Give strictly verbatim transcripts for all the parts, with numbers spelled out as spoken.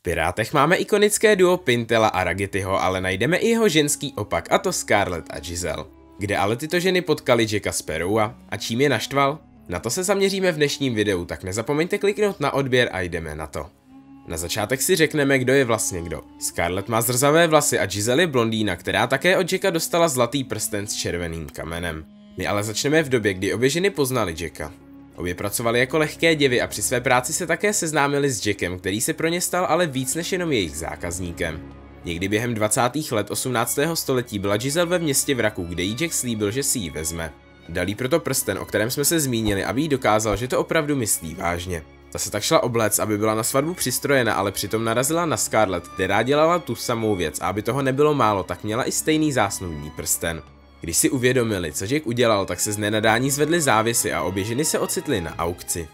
Pirátech máme ikonické duo Pintela a Raggettyho, ale najdeme i jeho ženský opak, a to Scarlett a Giselle. Kde ale tyto ženy potkali Jacka Sparrowa a čím je naštval? Na to se zaměříme v dnešním videu, tak nezapomeňte kliknout na odběr a jdeme na to. Na začátek si řekneme, kdo je vlastně kdo. Scarlett má zrzavé vlasy a Giselle je blondýna, která také od Jacka dostala zlatý prsten s červeným kamenem. My ale začneme v době, kdy obě ženy poznaly Jacka. Obě pracovaly jako lehké děvy a při své práci se také seznámili s Jackem, který se pro ně stal ale víc než jenom jejich zákazníkem. Někdy během dvacátých let osmnáctého století byla Giselle ve městě Vraku, kde jí Jack slíbil, že si ji vezme. Dal jí proto prsten, o kterém jsme se zmínili, aby jí dokázal, že to opravdu myslí vážně. Ta se tak šla obléct, aby byla na svatbu přistrojena, ale přitom narazila na Scarlett, která dělala tu samou věc, a aby toho nebylo málo, tak měla i stejný zásnubní prsten. Když si uvědomili, co Jack udělal, tak se z nenadání zvedly závěsy a obě ženy se ocitly na aukci.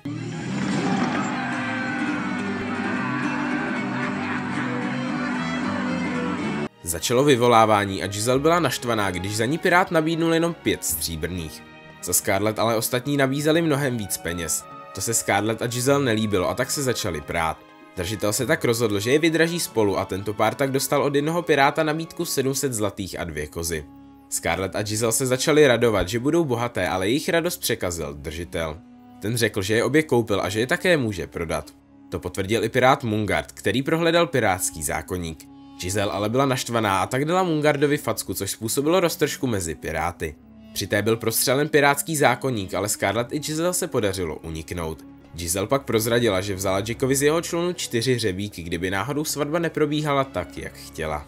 Začalo vyvolávání a Giselle byla naštvaná, když za ní pirát nabídnul jenom pět stříbrných. Za Scarlett ale ostatní nabízeli mnohem víc peněz. To se Scarlett a Giselle nelíbilo a tak se začali prát. Držitel se tak rozhodl, že je vydraží spolu a tento pár tak dostal od jednoho piráta nabídku sedm set zlatých a dvě kozy. Scarlett a Giselle se začali radovat, že budou bohaté, ale jejich radost překazil držitel. Ten řekl, že je obě koupil a že je také může prodat. To potvrdil i pirát Mungard, který prohledal pirátský zákoník. Giselle ale byla naštvaná a tak dala Mungardovi facku, což způsobilo roztržku mezi piráty. Při té byl prostřelen pirátský zákoník, ale Scarlett i Giselle se podařilo uniknout. Giselle pak prozradila, že vzala Jackovi z jeho člunu čtyři hřebíky, kdyby náhodou svatba neprobíhala tak, jak chtěla.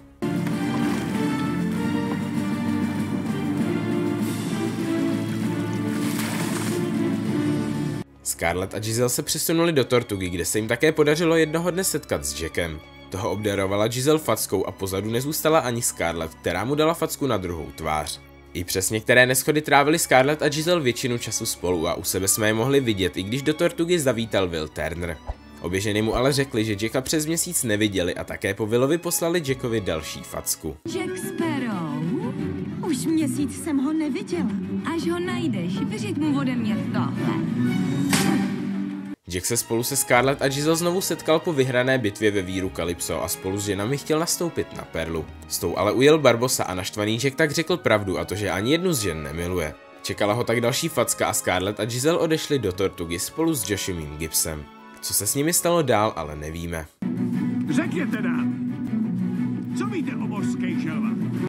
Scarlett a Giselle se přesunuli do Tortugy, kde se jim také podařilo jednoho dne setkat s Jackem. Toho obdarovala Giselle fackou a pozadu nezůstala ani Scarlett, která mu dala facku na druhou tvář. I přes některé neschody trávili Scarlett a Giselle většinu času spolu a u sebe jsme je mohli vidět, i když do Tortugy zavítal Will Turner. Obě ženy mu ale řekly, že Jacka přes měsíc neviděli a také po Willovi poslali Jackovi další facku. Jack Sparrow? Už měsíc jsem ho neviděla. Až ho najdeš, vyřiď mu ode mě tohle. Jack se spolu se Scarlett a Giselle znovu setkal po vyhrané bitvě ve víru Calypso a spolu s ženami chtěl nastoupit na Perlu. S tou ale ujel Barbossa a naštvaný Jack tak řekl pravdu, a to, že ani jednu z žen nemiluje. Čekala ho tak další facka a Scarlett a Giselle odešli do Tortugy spolu s Joshem Gibbsem. Co se s nimi stalo dál, ale nevíme. Řekněte nám, co víte o mořských želvách?